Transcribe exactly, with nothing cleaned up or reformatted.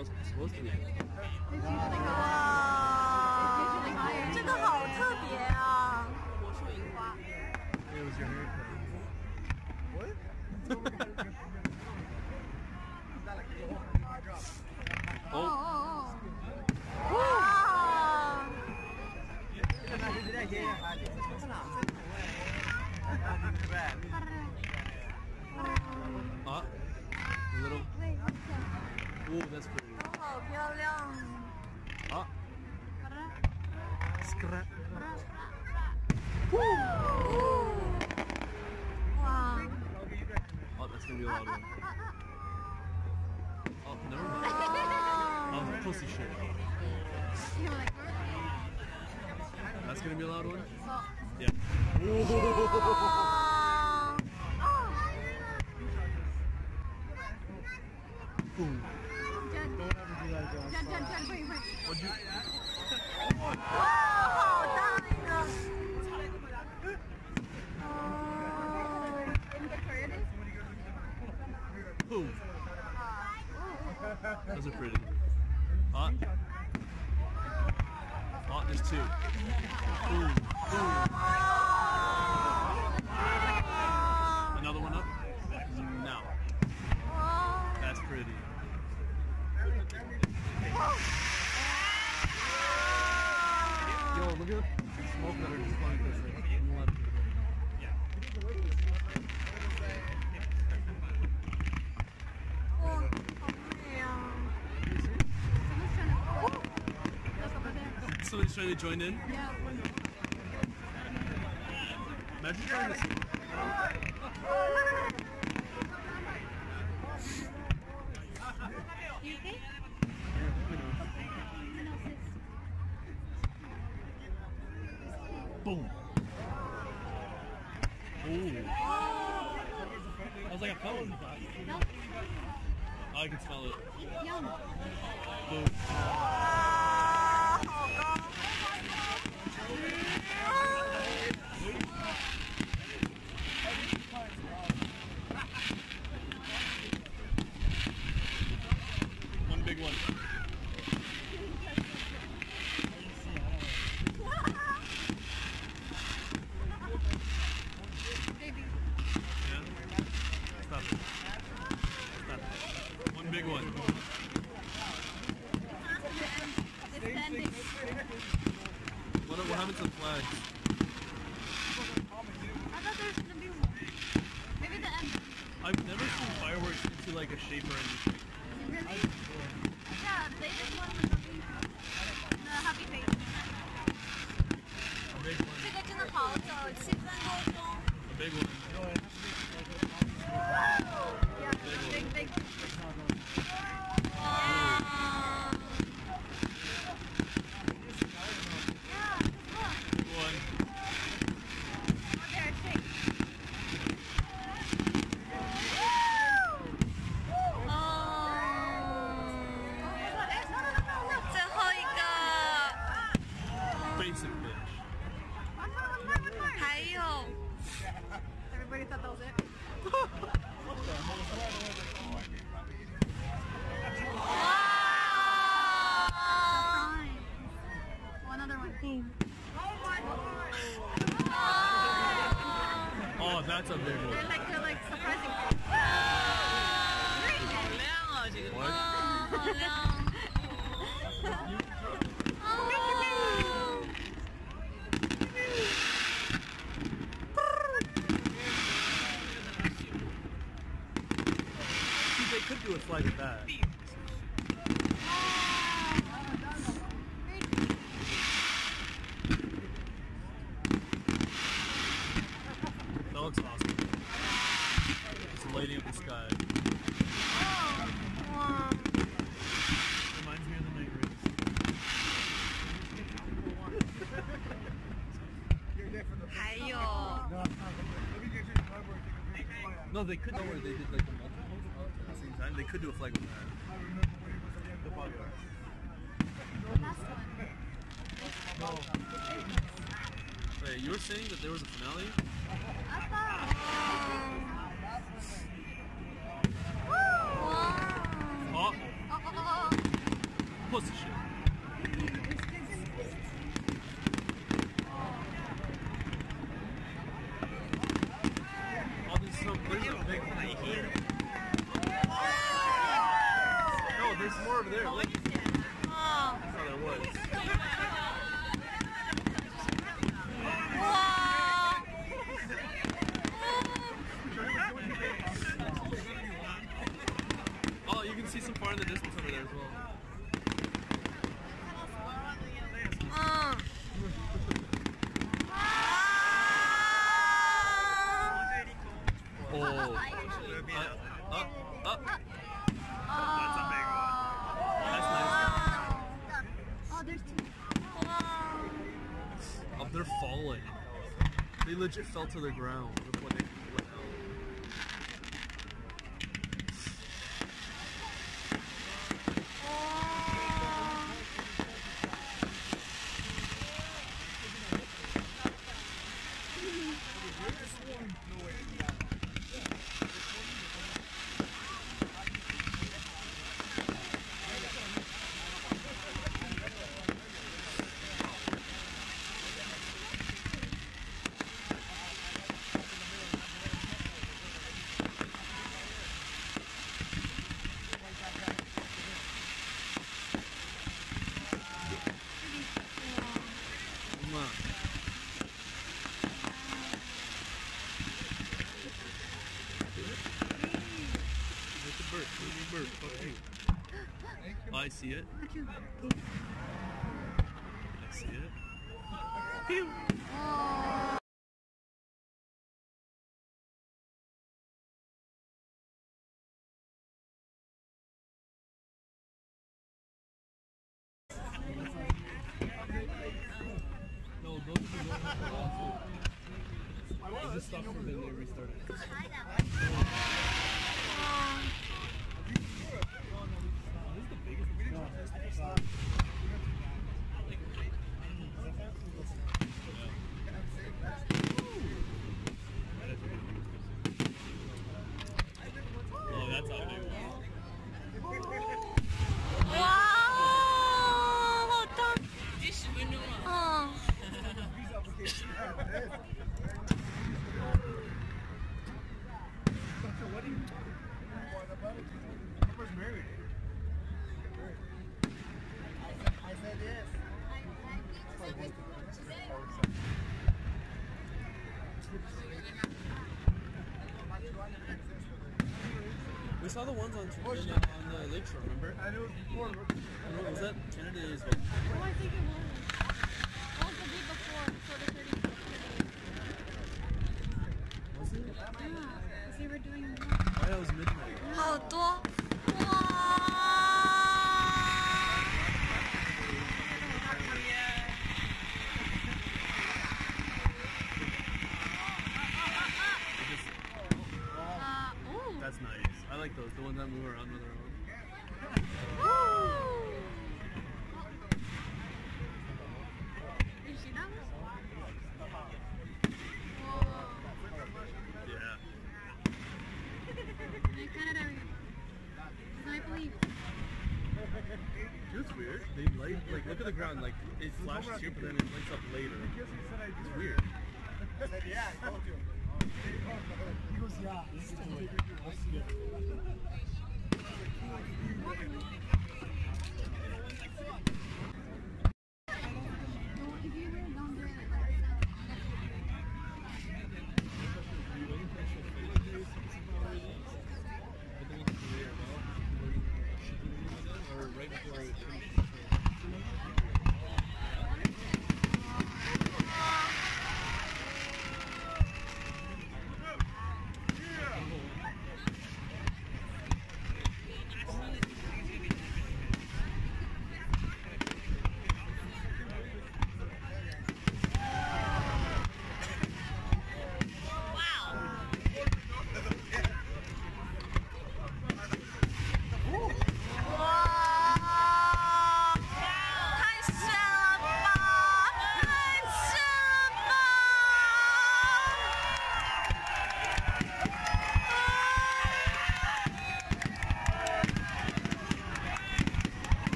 else supposed to be. 哇，这个好特别啊！ 魔术樱花。It was your haircut. What? Oh. Oh. Wow. Ah, a little. Ooh, that's pretty. 好漂亮。 Ah. Scrap. Wow. Oh, that's gonna be a loud one. Oh, never mind. Oh, pussy shit. That's gonna be a loud one? Yeah. Boom. Don't ever do that again. What'd you? Wow, 好大一个。 Boom. Those are pretty. Ah. Ah, there's two. Boom. Boom. Another one up? Now. That's pretty. Yo, look at the smoke that are just flying this way. Somebody's trying to join in? Yeah. Imagine trying to see. You okay? Boom. Ooh. That was like a pellet. Oh, I can smell it. Yum. Boom. One big one. Yeah? Stop it. Stop it. One big one. What, what happened to the flags? I thought there was gonna be more. Maybe the end. I've never seen fireworks into like a shape or anything. Really? Yeah, they just want the happy face. A big one. 这个真的好走，气氛高中。 A big one. Yeah, big, big. Wow. Yeah, look. Big one. Oh, there, shake. Oh. 最后一个。 Basic bitch. 还有。Everybody thought that was it. Wow! Another one. Oh, that's a big They're one. like they're like surprising. What? 好亮。 They could do a flag of that. That looks awesome. Just lighting up the sky. Reminds me of the night race. No, they could. Don't worry, they did like the multiples at the same time. They could do a flag with that. The bodyguard. No. Wait, you were saying that there was a finale? Wow. Oh. Oh, oh, oh, oh. pussy shit. Oh, there's some, there's a big one here. No, there's more over there. Look. Oh. Oh, there was. Oh, you can see some far in the distance over there as well. Uh. Oh. Uh, uh, uh. That's a big one. That's nice. Oh, there's two. Oh, they're falling. They legit fell to the ground when they went out. Come on. Look at bird. Look at bird. Fuck you. Oh, I see it. I see it. Pew. No, those are the ones that are awful. I just stopped for then they restarted. This is the biggest one. Oh, that's how big. Wow! Oh. I said yes. We saw the ones on, on, the, on the lakeshore, remember? I knew it was before. Oh, was that Canada as well? Oh, I think it was. That was the day before, so the thirtieth. Was it? Yeah, because they were doing more. Oh, yeah, it was midnight. 好多哇！ That's nice. I like those, the ones that move around on their own. You see that one? Yeah. In Canada, I believe. It's weird. They light, like, look at the ground, like, it flashes here, but then it lights up later. It's weird. I said yeah, I told you. He goes, yeah. This is too weird. If you were down there, Or right before it finishes.